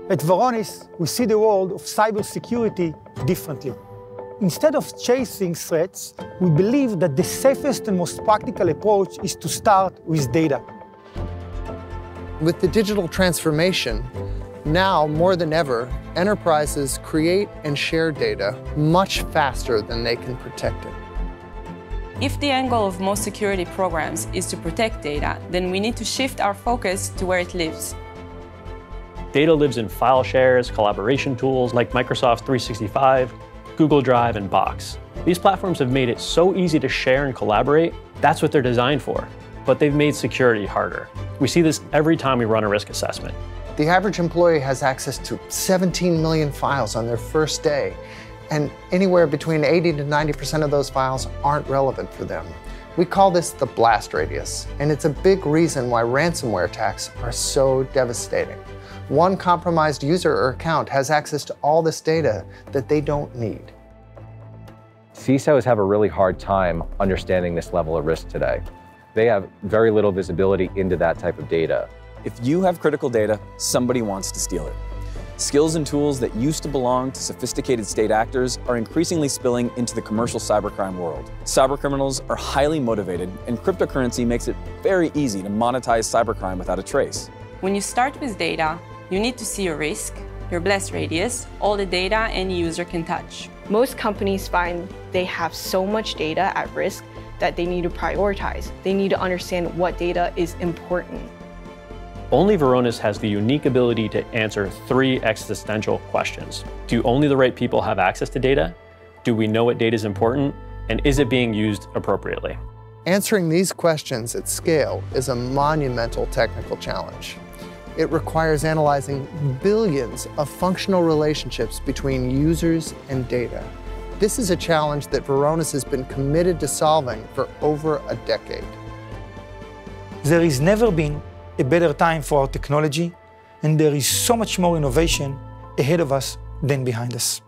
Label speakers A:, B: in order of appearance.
A: At Varonis, we see the world of cybersecurity differently. Instead of chasing threats, we believe that the safest and most practical approach is to start with data.
B: With the digital transformation, now more than ever, enterprises create and share data much faster than they can protect it.
C: If the end goal of most security programs is to protect data, then we need to shift our focus to where it lives.
D: Data lives in file shares, collaboration tools like Microsoft 365, Google Drive, and Box. These platforms have made it so easy to share and collaborate. That's what they're designed for. But they've made security harder. We see this every time we run a risk assessment.
B: The average employee has access to 17 million files on their first day, and anywhere between 80 to 90% of those files aren't relevant for them. We call this the blast radius, and it's a big reason why ransomware attacks are so devastating. One compromised user or account has access to all this data that they don't need.
E: CISOs have a really hard time understanding this level of risk today. They have very little visibility into that type of data.
F: If you have critical data, somebody wants to steal it. Skills and tools that used to belong to sophisticated state actors are increasingly spilling into the commercial cybercrime world. Cybercriminals are highly motivated, and cryptocurrency makes it very easy to monetize cybercrime without a trace.
C: When you start with data, you need to see your risk, your blast radius, all the data any user can touch.
G: Most companies find they have so much data at risk that they need to prioritize. They need to understand what data is important.
D: Only Varonis has the unique ability to answer 3 existential questions. Do only the right people have access to data? Do we know what data is important? And is it being used appropriately?
B: Answering these questions at scale is a monumental technical challenge. It requires analyzing billions of functional relationships between users and data. This is a challenge that Varonis has been committed to solving for over a decade.
A: There has never been a better time for our technology, and there is so much more innovation ahead of us than behind us.